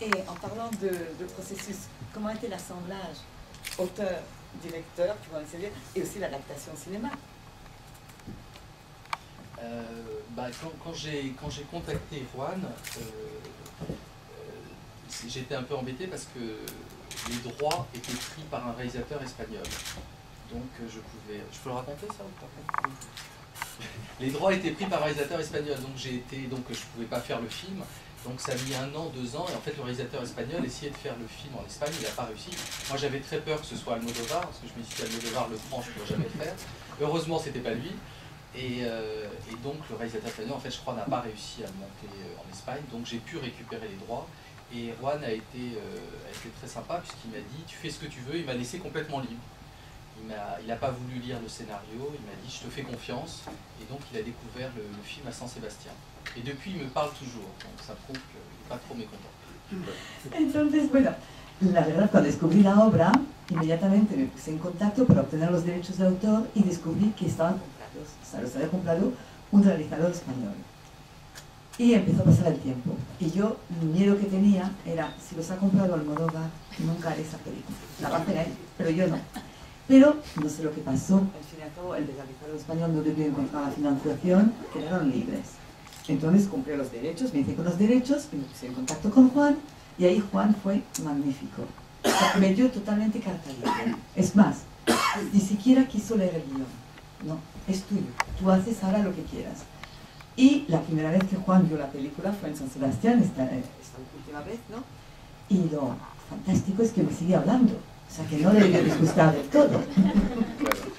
Et en parlant de processus, comment était l'assemblage auteur-directeur, et aussi l'adaptation au cinéma? Quand j'ai contacté Juan, j'étais un peu embêté parce que les droits étaient pris par un réalisateur espagnol. Donc je peux le raconter ça ou pas? Les droits étaient pris par un réalisateur espagnol, donc je ne pouvais pas faire le film. Donc ça a mis 1 an, 2 ans, et en fait le réalisateur espagnol essayait de faire le film en Espagne, il n'a pas réussi. Moi j'avais très peur que ce soit Almodovar, parce que je me suis dit Almodovar le prend, je ne pourrais jamais le faire. Heureusement c'était pas lui. Et donc le réalisateur espagnol, en fait, je crois, n'a pas réussi à le monter en Espagne, donc j'ai pu récupérer les droits. Et Juan a été très sympa, puisqu'il m'a dit, tu fais ce que tu veux, il m'a laissé complètement libre. Il n'a pas voulu lire le scénario, il m'a dit, je te fais confiance, et donc il a découvert le film à San Sébastien. Et depuis, il me parle toujours, donc ça prouve qu'il n'est pas trop mécontent. Entonces, bueno, la verdad, cuando descubrí la obra, inmediatamente me puse en contacto para obtener los derechos de autor y descubrí que estaban comprados, o sea, los había comprado un realizador español. Y empezó a pasar el tiempo. Y yo, el miedo que tenía era, si los ha comprado Almodóvar, nunca haré esa película. La va a hacer él, pero yo no. Pero no sé lo que pasó. Al fin y al cabo, el realizador español no debió encontrar la financiación, quedaron libres. Entonces compré los derechos, me hice con los derechos, me puse en contacto con Juan, y ahí Juan fue magnífico. O sea, me dio totalmente carta libre. Es más, ni siquiera quiso leer el guión. No, es tuyo. Tú haces ahora lo que quieras. Y la primera vez que Juan vio la película fue en San Sebastián, esta última vez, ¿no? Y lo fantástico es que me sigue hablando. O sea, que no le debió disgustar del todo.